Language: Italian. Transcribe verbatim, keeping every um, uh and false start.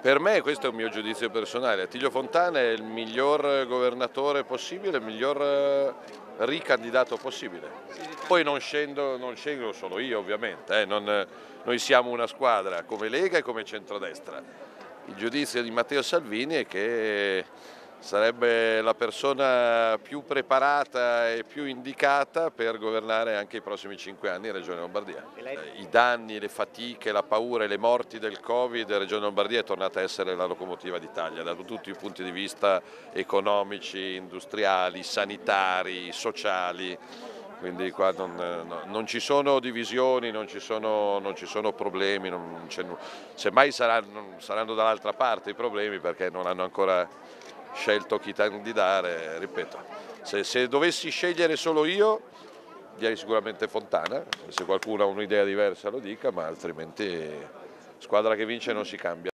Per me, questo è un mio giudizio personale, Attilio Fontana è il miglior governatore possibile, il miglior eh, ricandidato possibile. Poi non scendo, non scendo solo io ovviamente, eh, non, noi siamo una squadra come Lega e come centrodestra. Il giudizio di Matteo Salvini è che sarebbe la persona più preparata e più indicata per governare anche i prossimi cinque anni in Regione Lombardia. I danni, le fatiche, la paura e le morti del Covid, la Regione Lombardia è tornata a essere la locomotiva d'Italia da tutti i punti di vista economici, industriali, sanitari, sociali. Quindi qua non, no, non ci sono divisioni, non ci sono, non ci sono problemi, semmai saranno, saranno dall'altra parte i problemi perché non hanno ancora scelto chi candidare, ripeto, se, se dovessi scegliere solo io direi sicuramente Fontana, se qualcuno ha un'idea diversa lo dica, ma altrimenti squadra che vince non si cambia.